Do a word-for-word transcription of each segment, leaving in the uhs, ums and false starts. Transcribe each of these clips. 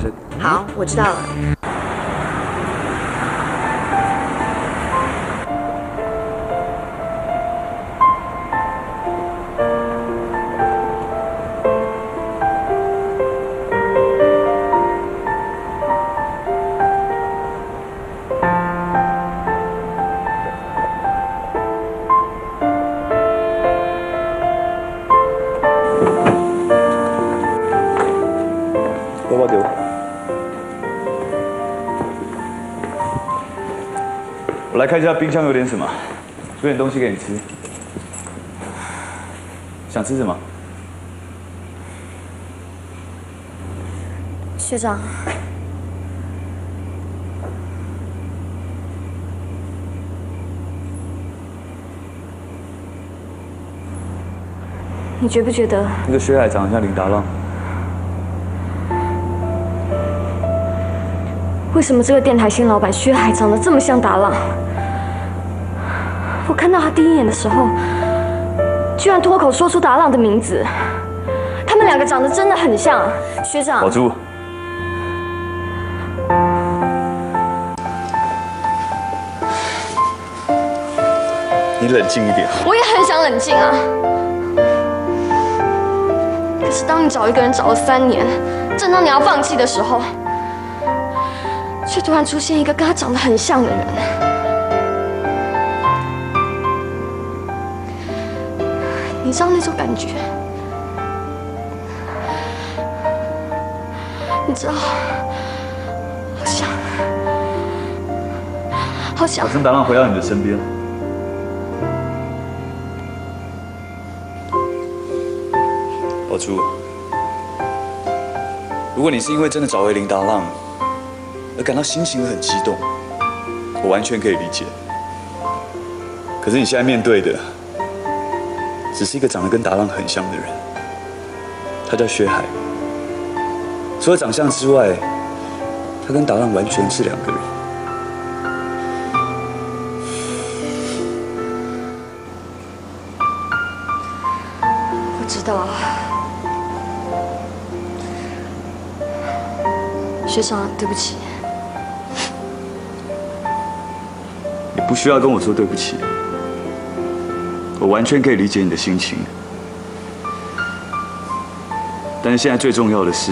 生。 好，我知道了。 包包给我。我来看一下冰箱有点什么，煮点东西给你吃。想吃什么？ 学长，你觉不觉得那个薛海长得像林达浪？ 为什么这个电台新老板薛海长得这么像达浪？我看到他第一眼的时候，居然脱口说出达浪的名字。他们两个长得真的很像，学长。 宝珠，你冷静一点。 我也很想冷静啊，可是当你找一个人找了三年，正当你要放弃的时候，却突然出现一个跟他长得很像的人。你知道那种感觉？你知道，好想，好想。 我趁达浪回到你的身边。宝珠，如果你是因为真的找回林达浪而感到心情很激动，我完全可以理解。可是你现在面对的，只是一个长得跟达浪很像的人，他叫薛海。除了长相之外，他跟达浪完全是两个人。 我知道，学长，对不起。 你不需要跟我说对不起，我完全可以理解你的心情。但是现在最重要的是，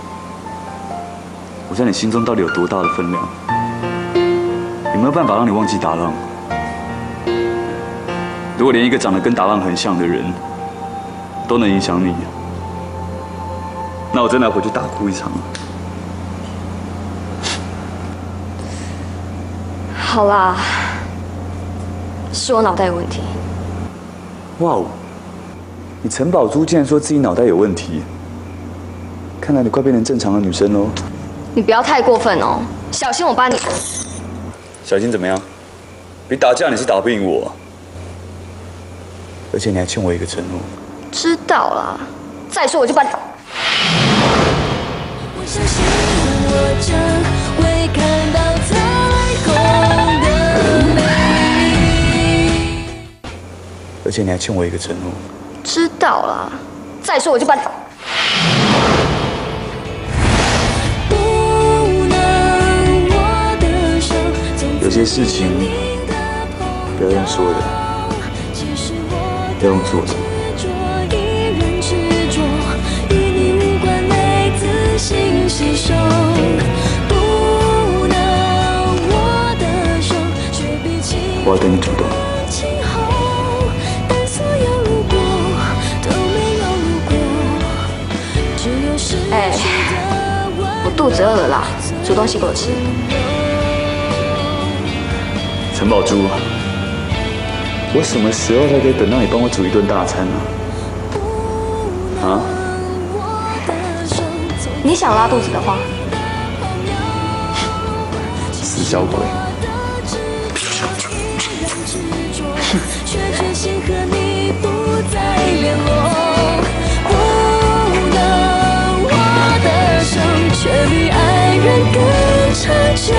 我在你心中到底有多大的分量？有没有办法让你忘记达浪？如果连一个长得跟达浪很像的人都能影响你，那我真的要回去大哭一场了。 好啦，是我脑袋有问题。 哇哦，你陈宝珠竟然说自己脑袋有问题，看来你快变成正常的女生喽。 你不要太过分哦，小心我把你…… 小心怎么样？比打架你是打不赢我，而且你还欠我一个承诺。 知道啦，再说我就把你…… 我相信我将会看到彩虹的美丽。 而且你还欠我一个承诺。 知道啦，再说我就把你…… 有些事情不要用说的，要用做的。我要等你主动。 哎，我肚子饿了啦，煮东西给我吃。 陈宝珠，我什么时候才可以等到你帮我煮一顿大餐呢？啊？ 你想拉肚子的话， 死小鬼！ 却比爱人更长久。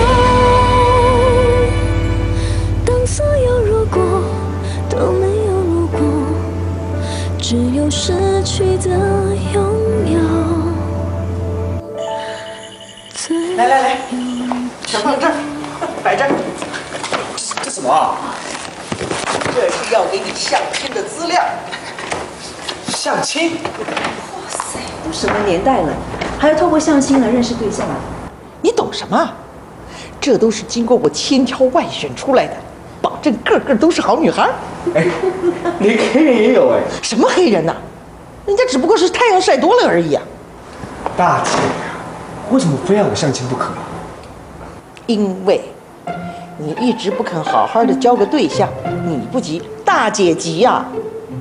当所有如果都没有如果，只有失去的拥有。 来来来，全放这儿，摆这儿。 这什么啊？ 这是要给你相亲的资料。 相亲？ 哇塞，都什么年代了，还要透过相亲来认识对象啊？ 你懂什么？这都是经过我千挑万选出来的，保证个个都是好女孩。 哎，连黑人也有哎。 什么黑人呐、啊？人家只不过是太阳晒多了而已啊。 大姐，为什么非要我相亲不可？ 因为你一直不肯好好的交个对象，你不急，大姐急呀、啊。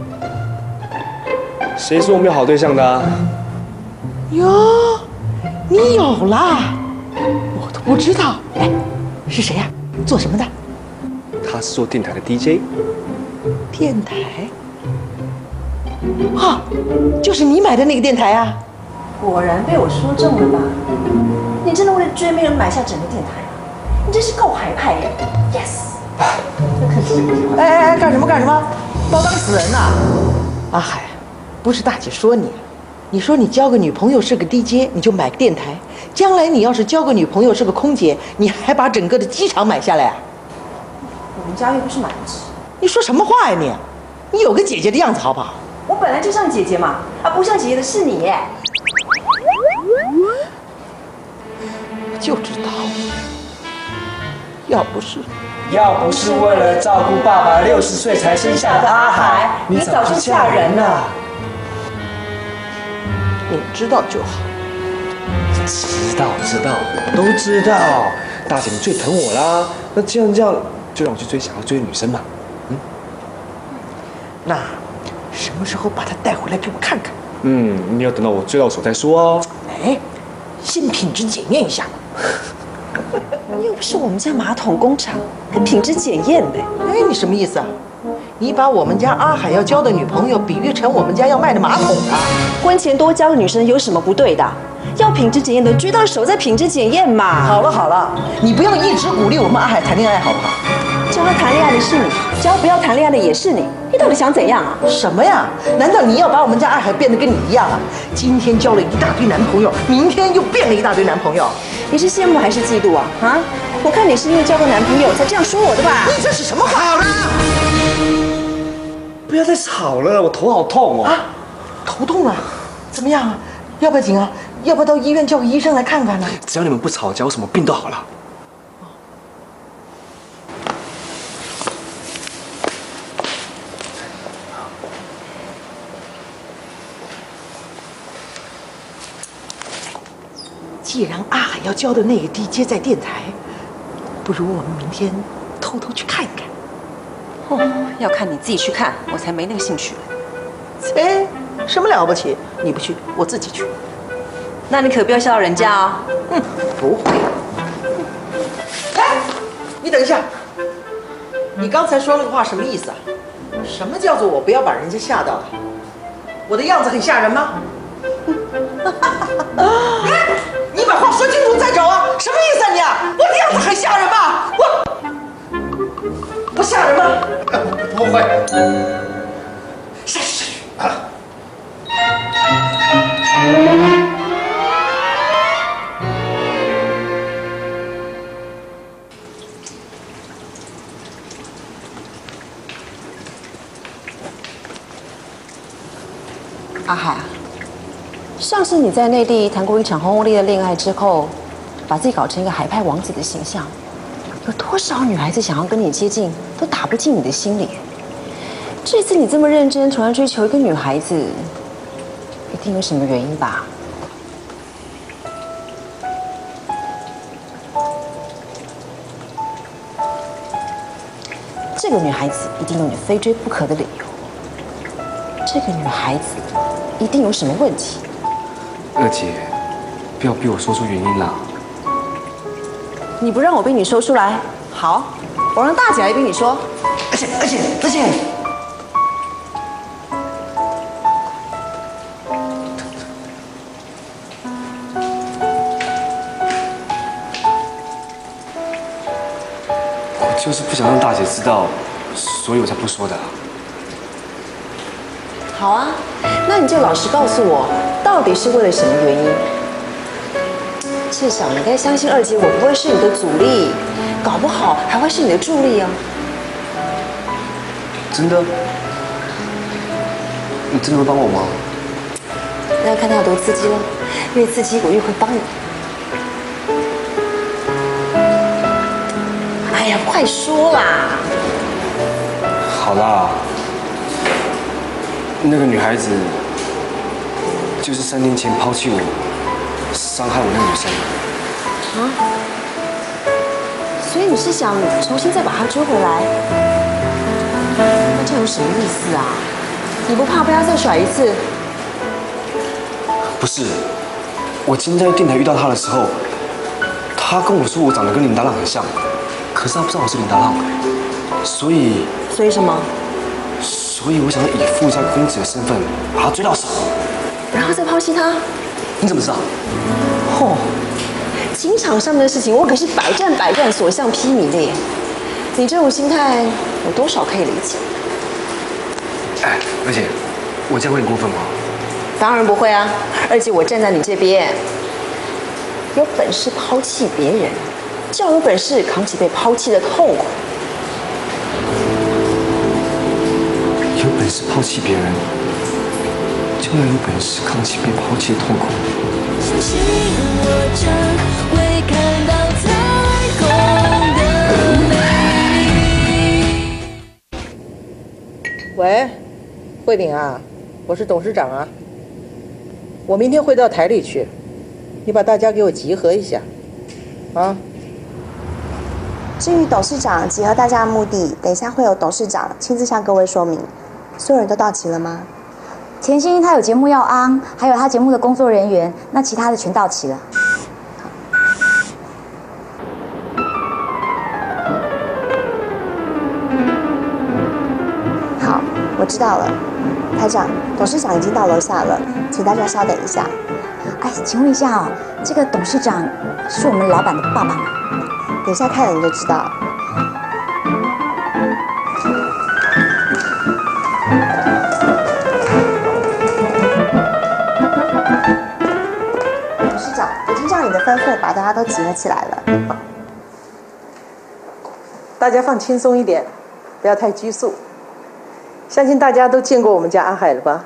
谁说我没有好对象的啊？ 哟，你有啦？我都不知道。哎，是谁呀、啊？做什么的？ 他是做电台的 D J。 电台？啊，就是你买的那个电台啊？ 果然被我说中了吧？你真的为了追妹而买下整个电台啊？你真是够海派耶 ！Yes。 哎哎哎，干什么干什么？把我当死人呐！阿海，不是大姐说你，你说你交个女朋友是个 D J， 你就买个电台。将来你要是交个女朋友是个空姐，你还把整个的机场买下来啊？ 我们家又不是买不起。 你说什么话呀你？你有个姐姐的样子好不好？ 我本来就像姐姐嘛，啊，不像姐姐的是你耶。 就知道，要不是要不是为了照顾爸爸六十岁才生下的阿海，你早就嫁人了。 你知道就好。 知道知道，我都知道。大姐，你最疼我啦。那既然这样，就让我去追想要追的女生嘛。嗯。 那什么时候把她带回来给我看看？ 嗯，你要等到我追到手再说哦。 哎，先品质检验一下嘛。 又不是我们家马桶工厂，还品质检验的。 哎，你什么意思啊？你把我们家阿海要交的女朋友比喻成我们家要卖的马桶啊？ 婚前多交个女生有什么不对的？要品质检验的，追到手再品质检验嘛。 好了好了，你不要一直鼓励我们阿海谈恋爱好不好？ 教他谈恋爱的是你，教不要谈恋爱的也是你，你到底想怎样啊？ 什么呀？难道你要把我们家阿海变得跟你一样啊？今天交了一大堆男朋友，明天又变了一大堆男朋友。 你是羡慕还是嫉妒啊？啊？我看你是因为交个男朋友才这样说我的吧？ 你这是什么话？好了， 不要再吵了，我头好痛哦。 啊，头痛啊？怎么样啊？要不要紧啊？要不要到医院叫个医生来看看呢？ 只要你们不吵架，我什么病都好了。 既然阿海要交的那个 D J 在电台，不如我们明天偷偷去看一看。 哦，要看你自己去看，我才没那个兴趣。 哎，什么了不起？你不去，我自己去。 那你可不要笑人家哦。 嗯，不会。哎，你等一下，你刚才说那个话什么意思啊？什么叫做我不要把人家吓到了？我的样子很吓人吗？你把话说清楚再走啊！什么意思啊你啊？我的样子很吓人吗？我不吓人吗？ 不会。 是是是啊。 阿海，上次你在内地谈过一场轰轰烈烈的恋爱之后，把自己搞成一个海派王子的形象，有多少女孩子想要跟你接近，都打不进你的心里。这次你这么认真，突然追求一个女孩子，一定有什么原因吧？这个女孩子一定有你非追不可的理由。这个女孩子一定有什么问题。 二姐，不要逼我说出原因啦。 你不让我逼你说出来，好，我让大姐来逼你说。 而且而且而且， 我就是不想让大姐知道，所以我才不说的。 好啊，那你就老实告诉我，到底是为了什么原因？ 至少你该相信二姐，我不会是你的阻力，搞不好还会是你的助力哦。 真的？你真的会帮我吗？ 那要看他有多刺激了，越刺激我越会帮你。哎呀，快说啦！ 好啦，那个女孩子就是三年前抛弃我、伤害我那个女生。 啊？所以你是想重新再把她追回来？那这有什么意思啊？你不怕被她再甩一次？ 不是，我今天在电台遇到她的时候，她跟我说我长得跟林达浪很像，可是她不知道我是林达浪，所以所以什么？ 所以我想要以富家公子的身份把她追到手， 然后再抛弃她？ 你怎么知道？ 嚯、哦，情场上面的事情我可是百战百战，所向披靡的耶。你这种心态，我多少可以理解。 哎，而且我这样会很过分吗？ 当然不会啊，而且我站在你这边，有本事抛弃别人，就要有本事扛起被抛弃的痛苦。 有本事抛弃别人，就要有本事扛起被抛弃的痛苦。 星星我将会看到彩虹的美丽。 喂，慧玲啊，我是董事长啊。我明天会到台里去，你把大家给我集合一下，啊。 至于董事长集合大家的目的，等一下会有董事长亲自向各位说明。所有人都到齐了吗？ 田心他有节目要安，还有他节目的工作人员，那其他的全到齐了。 好，我知道了。台长，董事长已经到楼下了，请大家稍等一下。 哎，请问一下哦，这个董事长是我们老板的爸爸吗？ 等一下看了你就知道。董事长，已经照你的吩咐把大家都集合起来了。 大家放轻松一点，不要太拘束。相信大家都见过我们家阿海了吧？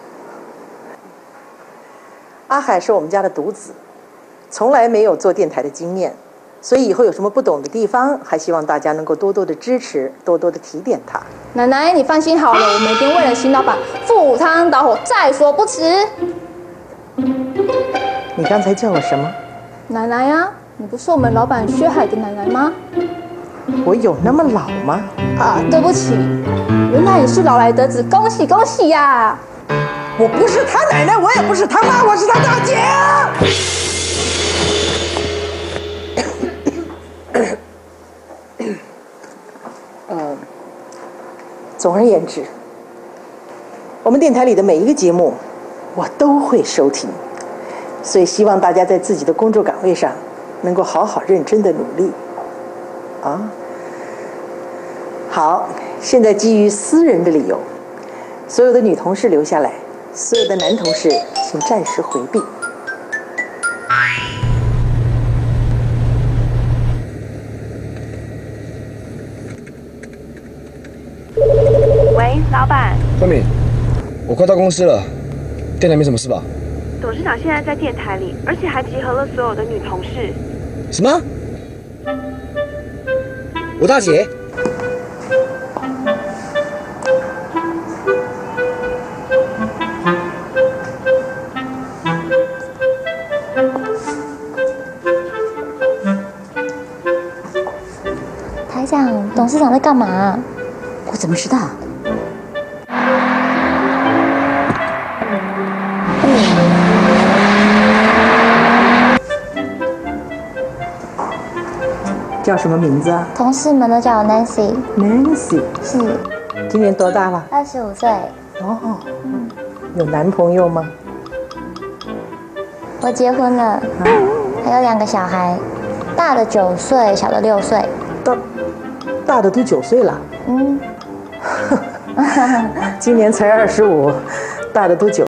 阿海是我们家的独子，从来没有做电台的经验，所以以后有什么不懂的地方，还希望大家能够多多的支持，多多的提点他。 奶奶，你放心好了，我们一定为了新老板赴汤蹈火，在所不辞。 你刚才叫我什么？ 奶奶呀、啊，你不是我们老板薛海的奶奶吗？ 我有那么老吗？ 啊，对不起，原来你是老来得子，恭喜恭喜呀、啊！ 我不是他奶奶，我也不是他妈，我是他大姐。嗯，总而言之，我们电台里的每一个节目，我都会收听，所以希望大家在自己的工作岗位上，能够好好认真的努力。啊，好，现在基于私人的理由，所有的女同事留下来，所有的男同事请暂时回避。 喂，老板。 慧敏，我快到公司了，电台没什么事吧？ 董事长现在在电台里，而且还集合了所有的女同事。 什么？我大姐？ 台长，董事长在干嘛？我怎么知道？ 叫什么名字啊？ 同事们都叫我 Nancy。 Nancy 是。 今年多大了？ 二十五岁。 哦，嗯，有男朋友吗？ 我结婚了，啊、还有两个小孩，大的九岁，小的六岁。 大，大的都九岁了。 嗯。 今年才二十五，大的都九。